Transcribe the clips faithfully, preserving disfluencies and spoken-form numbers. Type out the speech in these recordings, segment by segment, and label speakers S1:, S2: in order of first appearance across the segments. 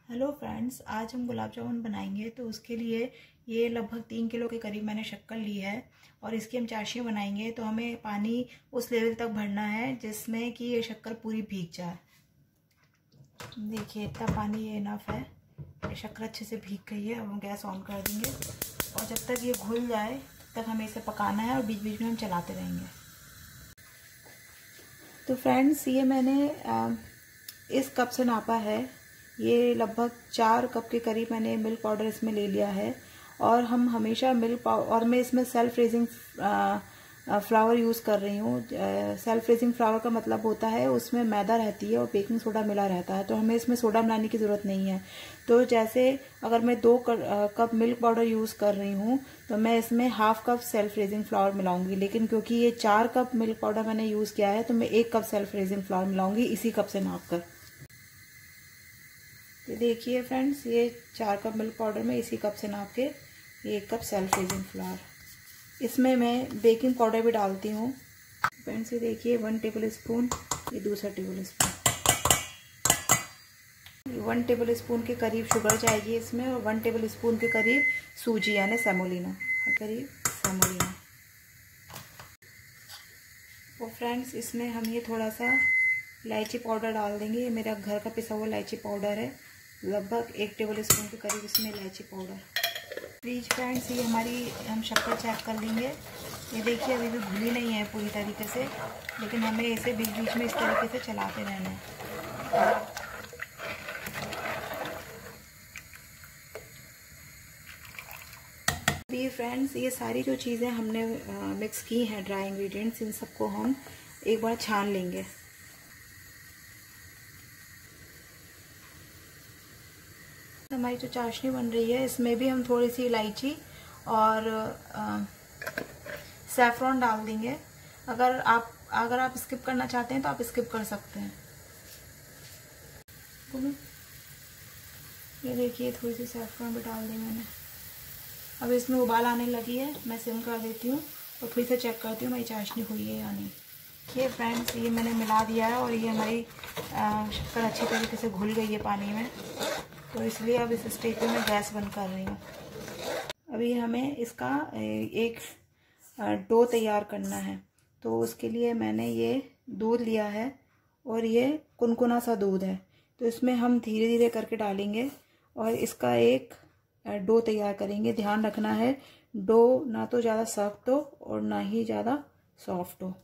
S1: Hello friends, आज हम गुलाब जामुन बनाएंगे। तो उसके लिए ये लगभग तीन किलो के करीब मैंने शक्कर ली है और इसकी हम चाशनी बनाएंगे। तो हमें पानी उस लेवल तक भरना है जिसमें कि ये शक्कर पूरी भीग जाए। देखिए इतना पानी ये इनफ है। ये शक्कर अच्छे से भीग गई है। अब हम गैस ऑन कर देंगे और जब तक ये घुल जाए तब तक हमें इसे पकाना है और बीच बीच में हम चलाते रहेंगे। तो फ्रेंड्स, ये मैंने इस कप से नापा है। ये लगभग चार कप के करीब मैंने मिल्क पाउडर इसमें ले लिया है। और हम हमेशा मिल्क पाउडर, और मैं इसमें सेल्फ रेजिंग फ्लावर यूज़ कर रही हूँ। सेल्फ रेजिंग फ्लावर का मतलब होता है उसमें मैदा रहती है और बेकिंग सोडा मिला रहता है, तो हमें इसमें सोडा मिलाने की ज़रूरत नहीं है। तो जैसे अगर मैं दो कप मिल्क पाउडर यूज़ कर रही हूँ तो मैं इसमें half cup self raising flour मिलाऊंगी। लेकिन क्योंकि ये चार कप मिल्क पाउडर मैंने यूज़ किया है तो मैं एक कप सेल्फ रेजिंग फ्लावर मिलाऊंगी इसी कप से नाप कर। तो देखिए फ्रेंड्स, ये चार कप मिल्क पाउडर में इसी कप से नाप के ये एक कप सेल्फ रेजिंग फ्लावर। इसमें मैं बेकिंग पाउडर भी डालती हूँ। फ्रेंड्स ये देखिए वन टेबल स्पून, ये दूसरा tablespoon, one tablespoon के करीब शुगर जाएगी इसमें और वन टेबल स्पून के करीब सूजी यानी सेमोलिना, करीब सेमोलिना। और फ्रेंड्स इसमें हम ये थोड़ा सा इलायची पाउडर डाल देंगे। ये मेरा घर का पिसा हुआ इलायची पाउडर है, लगभग एक टेबल स्पून के करीब इसमें इलायची पाउडर। प्लीज फ्रेंड्स, ये हमारी हम शक्कर चेक कर लेंगे। ये देखिए अभी भी घुली नहीं है पूरी तरीके से, लेकिन हमें इसे बीच बीच में इस तरीके से चलाते रहना है। अभी फ्रेंड्स ये सारी जो चीज़ें हमने मिक्स की हैं, ड्राई इंग्रेडिएंट्स, इन सबको हम एक बार छान लेंगे। हमारी जो चाशनी बन रही है इसमें भी हम थोड़ी सी इलायची और सैफरॉन डाल देंगे। अगर आप अगर आप स्किप करना चाहते हैं तो आप स्किप कर सकते हैं। ये देखिए थोड़ी सी सैफरॉन भी डाल दी मैंने। अब इसमें उबाल आने लगी है, मैं सिम कर देती हूँ और फिर से चेक करती हूँ मेरी चाशनी हुई है या नहीं। ये फ्रेंड्स ये मैंने मिला दिया है और ये हमारी शक्कर अच्छी तरीके से घुल गई है पानी में, तो इसलिए अब इस स्टेज पे मैं गैस बंद कर रही हूँ। अभी हमें इसका एक डो तैयार करना है। तो उसके लिए मैंने ये दूध लिया है और ये कुनकुना सा दूध है, तो इसमें हम धीरे धीरे करके डालेंगे और इसका एक डो तैयार करेंगे। ध्यान रखना है डो ना तो ज़्यादा सख्त हो और ना ही ज़्यादा सॉफ्ट हो।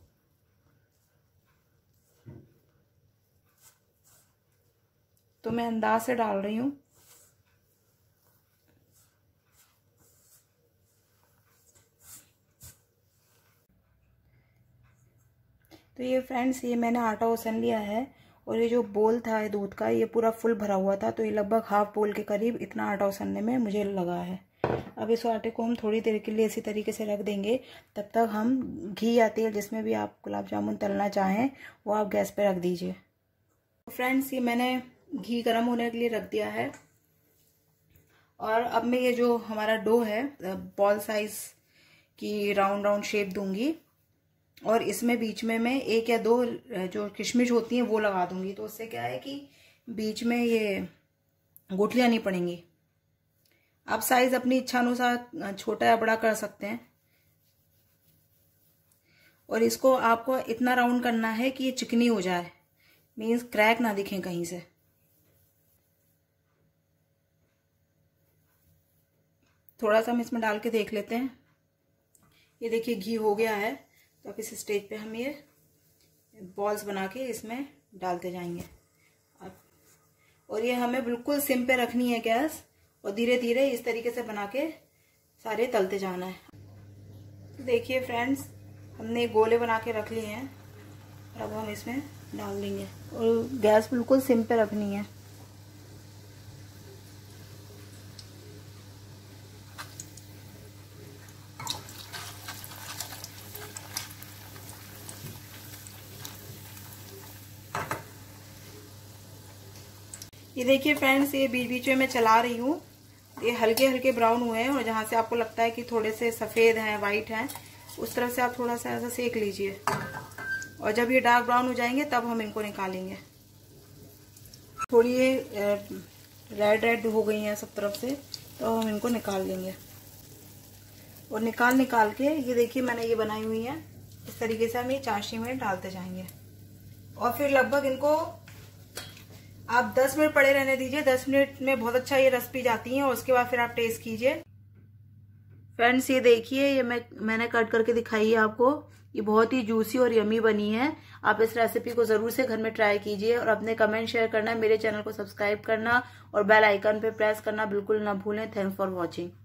S1: तो मैं अंदाज से डाल रही हूँ। तो ये फ्रेंड्स ये मैंने आटा ओसन लिया है और ये जो बोल था दूध का ये पूरा फुल भरा हुआ था, तो ये लगभग हाफ बोल के करीब इतना आटा ओसनने में मुझे लगा है। अब इस आटे को हम थोड़ी देर के लिए इसी तरीके से रख देंगे। तब तक हम घी या तेल जिसमें भी आप गुलाब जामुन तलना चाहें वो आप गैस पे रख दीजिए। फ्रेंड्स ये मैंने घी गर्म होने के लिए रख दिया है और अब मैं ये जो हमारा डो है बॉल साइज की राउंड राउंड शेप दूंगी और इसमें बीच में मैं एक या दो जो किशमिश होती हैं वो लगा दूंगी। तो उससे क्या है कि बीच में ये गुठलियां नहीं पड़ेंगी। आप साइज अपनी इच्छा अनुसार छोटा या बड़ा कर सकते हैं और इसको आपको इतना राउंड करना है कि ये चिकनी हो जाए, मीन्स क्रैक ना दिखे कहीं से। थोड़ा सा हम इसमें डाल के देख लेते हैं। ये देखिए घी हो गया है, तो अब इस स्टेज पे हम ये बॉल्स बना के इसमें डालते जाएंगे। और ये हमें बिल्कुल सिम पे रखनी है गैस और धीरे धीरे इस तरीके से बना के सारे तलते जाना है। तो देखिए फ्रेंड्स हमने गोले बना के रख लिए हैं, अब हम इसमें डाल देंगे और गैस बिल्कुल सिम पे रखनी है। ये देखिए फ्रेंड्स ये बीच बीच में मैं चला रही हूँ, ये हल्के हल्के ब्राउन हुए हैं और जहाँ से आपको लगता है कि थोड़े से सफ़ेद हैं, वाइट हैं, उस तरफ से आप थोड़ा सा ऐसा सेक लीजिए और जब ये डार्क ब्राउन हो जाएंगे तब हम इनको निकालेंगे। थोड़ी ये रेड रेड हो गई हैं सब तरफ से, तो हम इनको निकाल लेंगे। और निकाल निकाल के ये देखिए मैंने ये बनाई हुई है, इस तरीके से हम ये चाशनी में डालते जाएंगे। और फिर लगभग इनको आप दस मिनट पड़े रहने दीजिए। दस मिनट में बहुत अच्छा ये रस पी जाती हैं और उसके बाद फिर आप टेस्ट कीजिए। फ्रेंड्स ये देखिए, ये मैं मैंने कट करके दिखाई है आपको, ये बहुत ही जूसी और यमी बनी है। आप इस रेसिपी को जरूर से घर में ट्राई कीजिए और अपने कमेंट शेयर करना, मेरे चैनल को सब्सक्राइब करना और बेल आइकन पे प्रेस करना बिल्कुल ना भूलें। Thanks for watching.